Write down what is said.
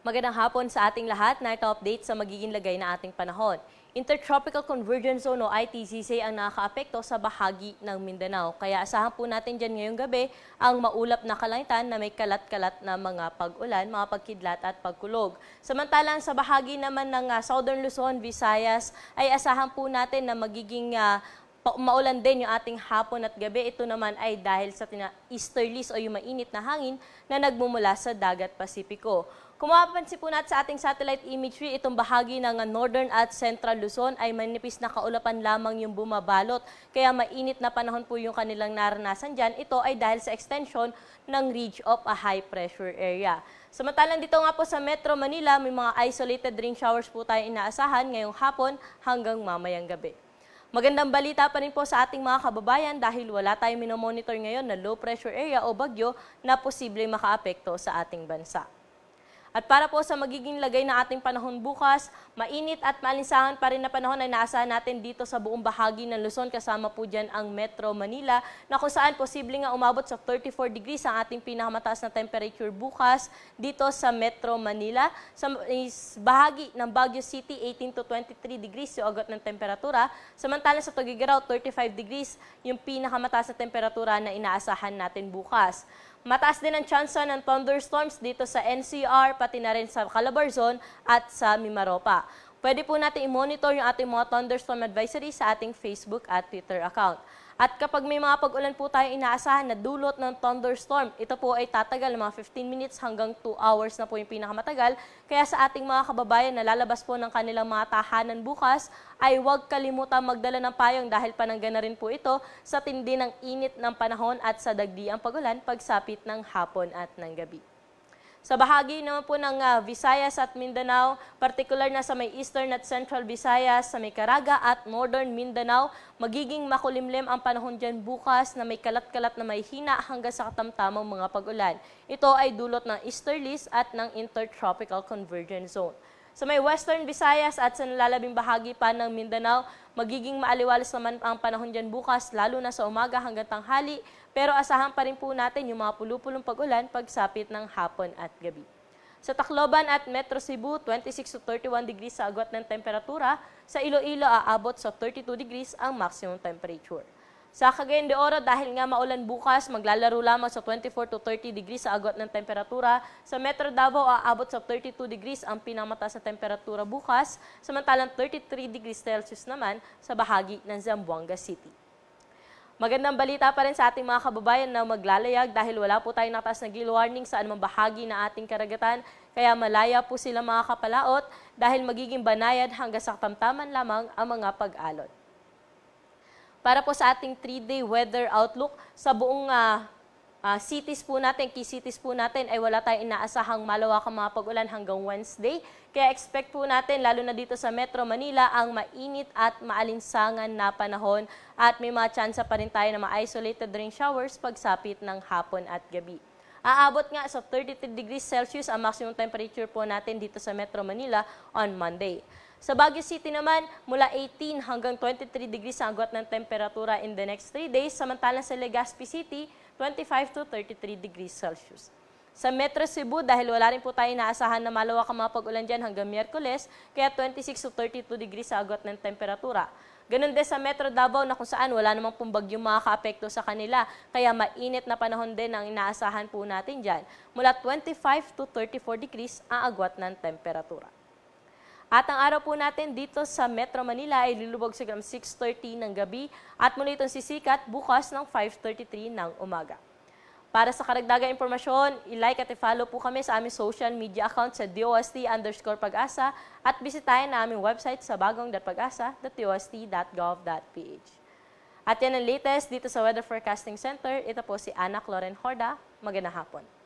Magandang hapon sa ating lahat na ito update sa magiging lagay na ating panahon. Intertropical Convergence Zone o ITCZ ang nakakaapekto sa bahagi ng Mindanao. Kaya asahan po natin dyan ngayong gabi ang maulap na kalangitan na may kalat-kalat na mga pag-ulan, mga pagkidlat at pagkulog. Samantalang sa bahagi naman ng Southern Luzon, Visayas ay asahan po natin na magiging maulan din yung ating hapon at gabi. Ito naman ay dahil sa easterlies o yung mainit na hangin na nagmumula sa dagat Pasipiko. Kung mapapansin po natin sa ating satellite imagery, itong bahagi ng Northern at Central Luzon ay manipis na kaulapan lamang yung bumabalot. Kaya mainit na panahon po yung kanilang naranasan dyan. Ito ay dahil sa extension ng ridge of a high pressure area. Samantalang dito nga po sa Metro Manila, may mga isolated rain showers po tayo inaasahan ngayong hapon hanggang mamayang gabi. Magandang balita pa rin po sa ating mga kababayan dahil wala tayong minomonitor ngayon na low pressure area o bagyo na posibleng makaapekto sa ating bansa. At para po sa magiging lagay ng ating panahon bukas, mainit at maalinsangan pa rin na panahon ay naasahan natin dito sa buong bahagi ng Luzon, kasama po dyan ang Metro Manila, na kung saan posible nga umabot sa 34 degrees ang ating pinakamataas na temperature bukas dito sa Metro Manila. Sa bahagi ng Baguio City, 18 to 23 degrees yung agot ng temperatura. Samantalang sa Tuguegarao, 35 degrees yung pinakamataas na temperatura na inaasahan natin bukas. Mataas din ang tsansa ng thunderstorms dito sa NCR, pati na rin sa Calabarzon at sa Mimaropa. Pwede po natin i-monitor yung ating mga thunderstorm advisory sa ating Facebook at Twitter account. At kapag may mga pag-ulan po tayo inaasahan na dulot ng thunderstorm, ito po ay tatagal mga 15 minutes hanggang 2 hours na po yung pinakamatagal. Kaya sa ating mga kababayan na lalabas po ng kanilang mga tahanan bukas, ay huwag kalimutan magdala ng payong dahil panangga na rin po ito sa tindi ng init ng panahon at sa dagdiang pag-ulan pagsapit ng hapon at ng gabi. Sa bahagi naman po ng Visayas at Mindanao, partikular na sa may Eastern at Central Visayas, sa may Caraga at Northern Mindanao, magiging makulimlim ang panahon dyan bukas na may kalat-kalat na may hina hanggang sa katamtamang mga pag-ulan. Ito ay dulot ng easterlies at ng Intertropical Convergence Zone. Sa may Western Visayas at sa nalalabing bahagi pa ng Mindanao, magiging maaliwalas naman ang panahon dyan bukas, lalo na sa umaga hanggang tanghali, pero asahan pa rin po natin yung mga pulupulong pag-ulan pagsapit ng hapon at gabi. Sa Tacloban at Metro Cebu, 26 to 31 degrees sa agwat ng temperatura. Sa Iloilo, aabot sa 32 degrees ang maximum temperature. Sa Cagayan de Oro, dahil nga maulan bukas, maglalaro lamang sa 24 to 30 degrees sa agwat ng temperatura. Sa Metro Davao, aabot sa 32 degrees ang pinamataas na temperatura bukas, samantalang 33 degrees Celsius naman sa bahagi ng Zamboanga City. Magandang balita pa rin sa ating mga kababayan na maglalayag dahil wala po tayong nataas na gale warning sa anumang bahagi na ating karagatan, kaya malaya po sila mga kapalaot dahil magiging banayad hanggang sa katamtaman lamang ang mga pag-alon. Para po sa ating 3-day weather outlook, sa buong cities po natin, key cities po natin, ay wala tayong inaasahang malawakang mga pag-ulan hanggang Wednesday. Kaya expect po natin, lalo na dito sa Metro Manila, ang mainit at maalinsangan na panahon at may mga tsansa pa rin tayo na mga isolated rain showers pagsapit ng hapon at gabi. Aabot nga sa 33 degrees Celsius ang maximum temperature po natin dito sa Metro Manila on Monday. Sa Baguio City naman, mula 18 hanggang 23 degrees ang agwat ng temperatura in the next 3 days, samantalang sa Legazpi City, 25 to 33 degrees Celsius. Sa Metro Cebu, dahil wala rin po tayo inaasahan na malawak ang mga pag-ulan dyan hanggang Miyerkules, kaya 26 to 32 degrees sa agwat ng temperatura. Ganun din sa Metro Davao na kung saan wala namang pumbagyong makaka-apekto sa kanila, kaya mainit na panahon din ang inaasahan po natin dyan. Mula 25 to 34 degrees ang agwat ng temperatura. At ang araw po natin dito sa Metro Manila ay lulubog sa 6:30 ng gabi at muli itong sisikat bukas ng 5:33 ng umaga. Para sa karagdagang impormasyon, i-like at i-follow po kami sa aming social media account sa DOST_Pag-asa at bisitahin na aming website sa bagong.pag-asa.dost.gov.ph. At yan ang latest dito sa Weather Forecasting Center. Ito po si Ana Cloren Horda. Magandang hapon.